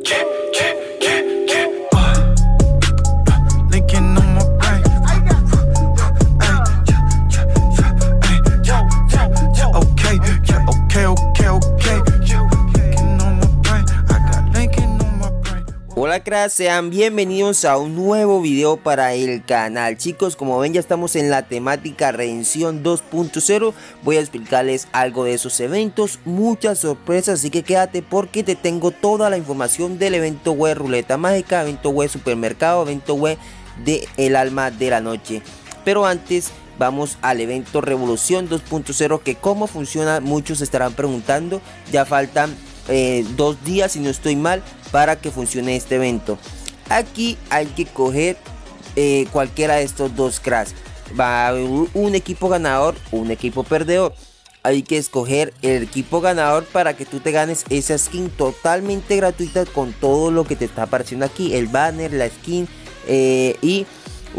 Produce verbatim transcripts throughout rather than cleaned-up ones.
Hola cracks, sean bienvenidos a un nuevo video para el canal. Chicos, como ven ya estamos en la temática Redención dos punto cero. Voy a explicarles algo de esos eventos, muchas sorpresas, así que quédate porque te tengo toda la información del evento web Ruleta Mágica, evento web Supermercado, evento web de El Alma de la Noche. Pero antes vamos al evento Revolución dos punto cero, que cómo funciona muchos se estarán preguntando. Ya faltan eh, dos días si no estoy mal para que funcione este evento. Aquí hay que coger eh, cualquiera de estos dos cracks. Va a haber un equipo ganador, un equipo perdedor. Hay que escoger el equipo ganador para que tú te ganes esa skin totalmente gratuita con todo lo que te está apareciendo aquí: el banner, la skin eh, y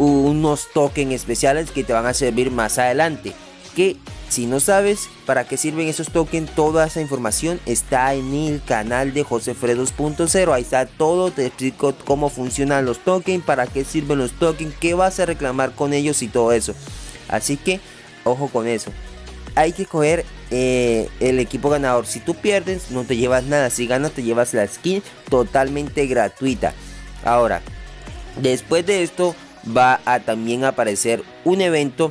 unos tokens especiales que te van a servir más adelante. Que si no sabes para qué sirven esos tokens, toda esa información está en el canal de Josefred dos punto cero. Ahí está todo, te explico cómo funcionan los tokens, para qué sirven los tokens, qué vas a reclamar con ellos y todo eso. Así que ojo con eso. Hay que coger eh, el equipo ganador. Si tú pierdes no te llevas nada, si ganas te llevas la skin totalmente gratuita. Ahora, después de esto va a también aparecer un evento,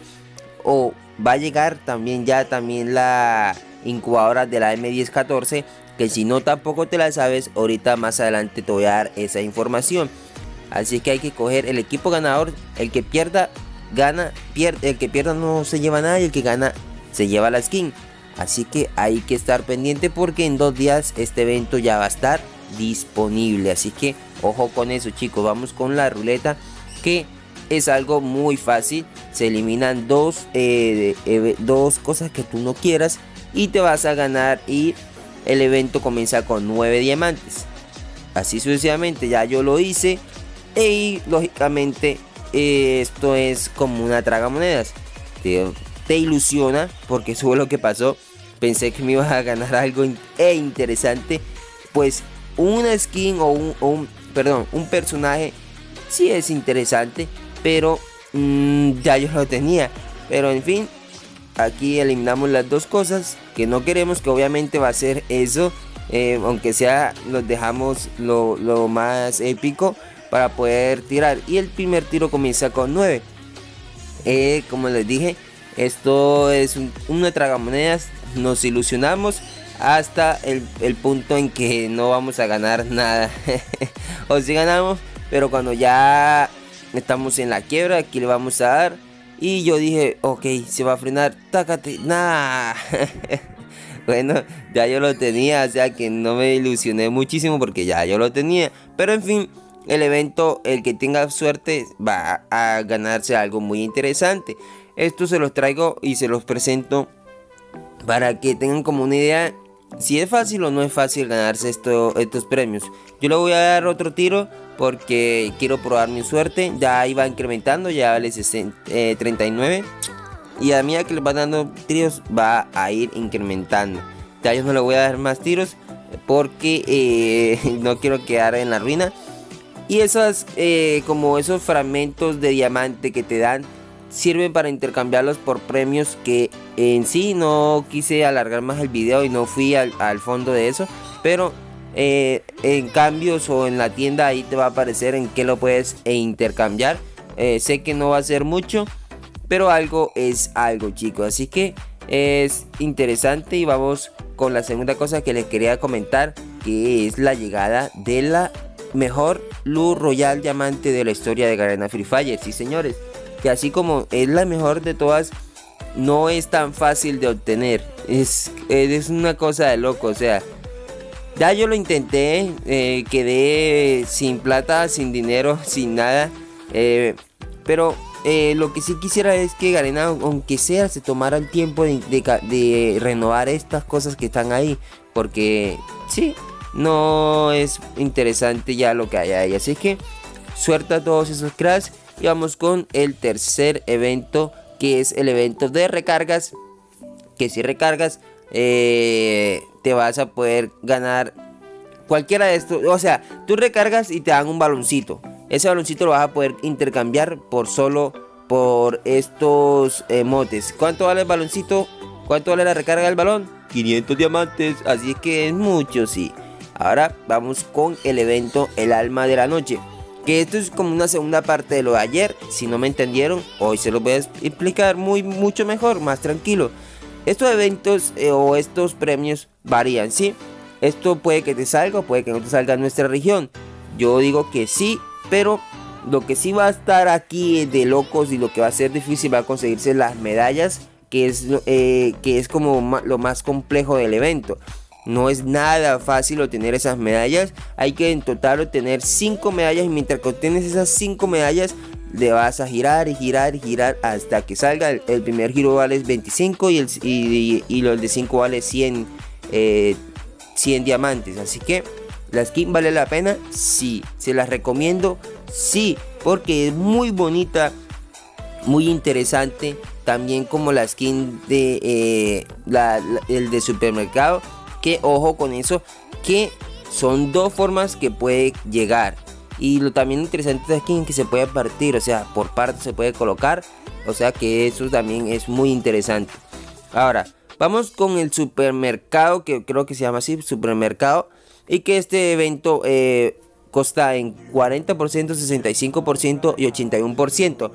o va a llegar también ya también la incubadora de la M diez catorce, que si no tampoco te la sabes, ahorita más adelante te voy a dar esa información. Así que hay que coger el equipo ganador. El que pierda gana, pierde, el que pierda no se lleva nada y el que gana se lleva la skin. Así que hay que estar pendiente porque en dos días este evento ya va a estar disponible. Así que ojo con eso, chicos. Vamos con la ruleta, que es algo muy fácil. Se eliminan dos, eh, eh, dos cosas que tú no quieras y te vas a ganar, y el evento comienza con nueve diamantes. Así sucesivamente. Ya yo lo hice y lógicamente eh, esto es como una tragamonedas. Te, te ilusiona porque eso fue lo que pasó. Pensé que me ibas a ganar algo in e interesante. Pues una skin o un, o un perdón, un personaje sí es interesante, pero mmm, ya yo lo tenía. Pero en fin, aquí eliminamos las dos cosas que no queremos, que obviamente va a ser eso. Eh, aunque sea, los dejamos lo, lo más épico para poder tirar. Y el primer tiro comienza con nueve. Eh, como les dije, esto es un, una tragamonedas. Nos ilusionamos hasta el, el punto en que no vamos a ganar nada. O si ganamos, pero cuando ya estamos en la quiebra, aquí le vamos a dar. Y yo dije, ok, se va a frenar, tácate, nah. Bueno, ya yo lo tenía, o sea que no me ilusioné muchísimo porque ya yo lo tenía. Pero en fin, el evento, el que tenga suerte va a ganarse algo muy interesante. Esto se los traigo y se los presento para que tengan como una idea si es fácil o no es fácil ganarse esto, estos premios. Yo le voy a dar otro tiro porque quiero probar mi suerte. Ya iba incrementando, ya vale eh, treinta y nueve. Y a medida que le van dando tiros va a ir incrementando. Ya yo no le voy a dar más tiros porque eh, no quiero quedar en la ruina. Y esas eh, como esos fragmentos de diamante que te dan sirven para intercambiarlos por premios, que en sí no quise alargar más el video y no fui al, al fondo de eso. Pero eh, en cambios o en la tienda ahí te va a aparecer en qué lo puedes eh, intercambiar. Eh, sé que no va a ser mucho, pero algo es algo, chicos. Así que es interesante. Y vamos con la segunda cosa que les quería comentar, que es la llegada de la mejor luz royal diamante de la historia de Garena Free Fire. Sí, señores, que así como es la mejor de todas, no es tan fácil de obtener. Es, es una cosa de loco. O sea, ya yo lo intenté, eh, quedé sin plata, sin dinero, sin nada. Eh, pero eh, lo que sí quisiera es que Garena, aunque sea, se tomara el tiempo de, de, de renovar estas cosas que están ahí. Porque sí, no es interesante ya lo que hay ahí. Así que suerte a todos esos cracks. Y vamos con el tercer evento, que es el evento de recargas. Que si recargas eh, te vas a poder ganar cualquiera de estos, o sea, tú recargas y te dan un baloncito. Ese baloncito lo vas a poder intercambiar por solo por estos emotes. ¿Cuánto vale el baloncito? ¿Cuánto vale la recarga del balón? quinientos diamantes, así es que es mucho, sí. Ahora vamos con el evento El Alma de la Noche, que esto es como una segunda parte de lo de ayer. Si no me entendieron, hoy se los voy a explicar muy mucho mejor, más tranquilo. Estos eventos eh, o estos premios varían, ¿sí? Esto puede que te salga o puede que no te salga en nuestra región. Yo digo que sí, pero lo que sí va a estar aquí de locos y lo que va a ser difícil va a conseguirse las medallas, que es, eh, que es como lo más complejo del evento. No es nada fácil obtener esas medallas. Hay que en total obtener cinco medallas, y mientras que obtienes esas cinco medallas le vas a girar y girar y girar hasta que salga. El, el primer giro vale veinticinco y, el, y, y, y los de cinco vale cien, eh, cien diamantes. Así que la skin vale la pena, sí. Se las recomiendo, sí, porque es muy bonita, muy interesante. También como la skin de eh, la, la, el de supermercado, que ojo con eso, que son dos formas que puede llegar. Y lo también interesante de la skin es que se puede partir, o sea, por partes se puede colocar, o sea que eso también es muy interesante. Ahora vamos con el supermercado, que creo que se llama así, supermercado, y que este evento eh, consta en cuarenta por ciento, sesenta y cinco por ciento y ochenta y uno por ciento.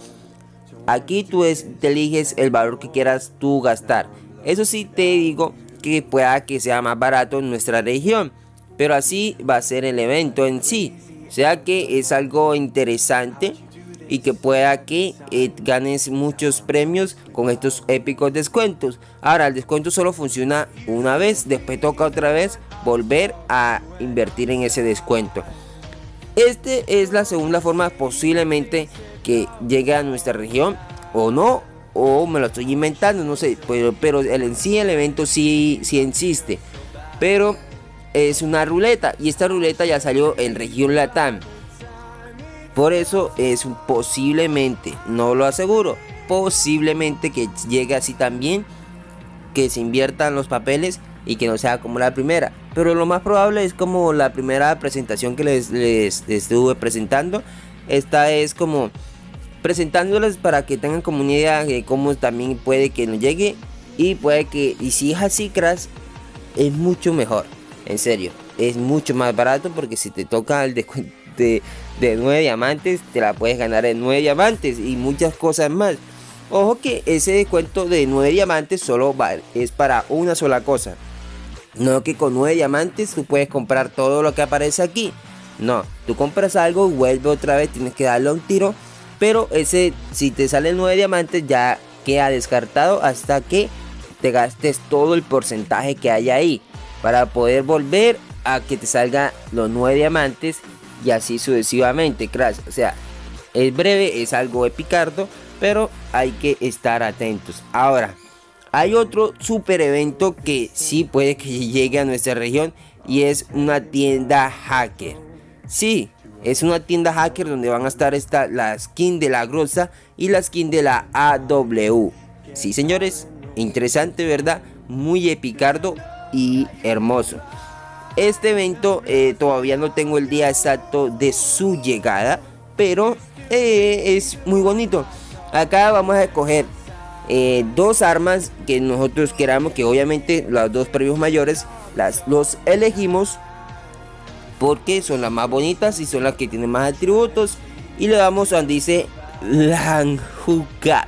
Aquí tú es, te eliges el valor que quieras tú gastar. Eso sí te digo que pueda que sea más barato en nuestra región, pero así va a ser el evento en sí. O sea que es algo interesante y que pueda que eh, ganes muchos premios con estos épicos descuentos. Ahora el descuento solo funciona una vez, después toca otra vez volver a invertir en ese descuento. Este es la segunda forma posiblemente que llegue a nuestra región, o no, o me lo estoy inventando, no sé, pero, pero el, en sí el evento sí, sí existe, pero es una ruleta, y esta ruleta ya salió en región Latam. Por eso es posiblemente, no lo aseguro, posiblemente que llegue así también, que se inviertan los papeles y que no sea como la primera, pero lo más probable es como la primera presentación que les, les, les estuve presentando. Esta es como presentándoles para que tengan como una idea de cómo también puede que nos llegue, y puede que, y si es así, Crash, es mucho mejor, en serio, es mucho más barato, porque si te toca el descuento de, de nueve diamantes, te la puedes ganar en nueve diamantes y muchas cosas más. Ojo que ese descuento de nueve diamantes solo va, es para una sola cosa, no que con nueve diamantes tú puedes comprar todo lo que aparece aquí. No, tú compras algo y vuelve otra vez, tienes que darle un tiro. Pero ese, si te salen nueve diamantes, ya queda descartado hasta que te gastes todo el porcentaje que hay ahí, para poder volver a que te salgan los nueve diamantes, y así sucesivamente, Crash. O sea, es breve, es algo epicardo, pero hay que estar atentos. Ahora, hay otro super evento que sí puede que llegue a nuestra región, y es una tienda hacker. Sí, es una tienda hacker donde van a estar esta, la skin de la Groza y la skin de la A W. Sí, señores, interesante, ¿verdad? Muy epicardo y hermoso. Este evento eh, todavía no tengo el día exacto de su llegada, pero eh, es muy bonito. Acá vamos a escoger eh, dos armas que nosotros queramos, que obviamente los dos premios mayores las, los elegimos porque son las más bonitas y son las que tienen más atributos, y le damos a donde dice Lanjukat.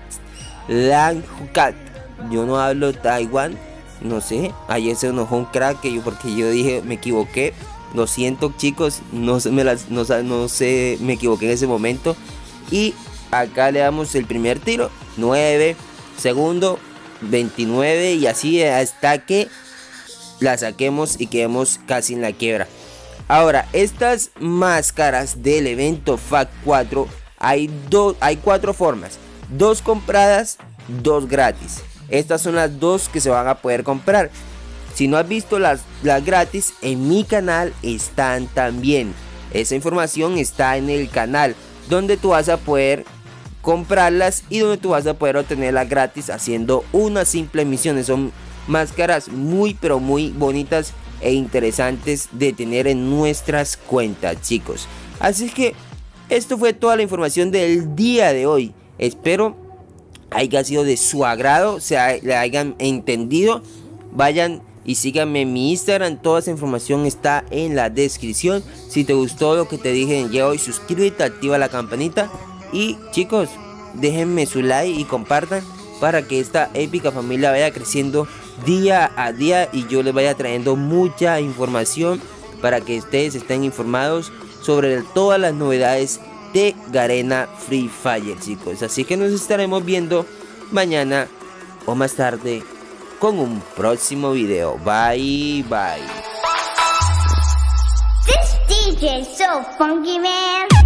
Lanjukat. Yo no hablo Taiwán, no sé, ayer se enojó un crack que yo, porque yo dije me equivoqué. Lo siento, chicos, no se me las, no, no sé, me equivoqué en ese momento. Y acá le damos el primer tiro, nueve, segundo, veintinueve, y así hasta que la saquemos y quedemos casi en la quiebra. Ahora, estas máscaras del evento F A Q cuatro, hay, dos, hay cuatro formas, dos compradas, dos gratis. Estas son las dos que se van a poder comprar. Si no has visto las, las gratis, en mi canal están también. Esa información está en el canal, donde tú vas a poder comprarlas y donde tú vas a poder obtenerlas gratis haciendo una simple misión. Son máscaras muy pero muy bonitas e interesantes de tener en nuestras cuentas, chicos. Así es que esto fue toda la información del día de hoy. Espero haya sido de su agrado, se le hayan entendido. Vayan y síganme en mi Instagram, toda esa información está en la descripción. Si te gustó lo que te dije en hoy, suscríbete, activa la campanita. Y chicos, déjenme su like y compartan para que esta épica familia vaya creciendo día a día y yo les vaya trayendo mucha información para que ustedes estén informados sobre todas las novedades de Garena Free Fire, chicos. Así que nos estaremos viendo mañana o más tarde con un próximo video. Bye bye. This D J is so funky, man.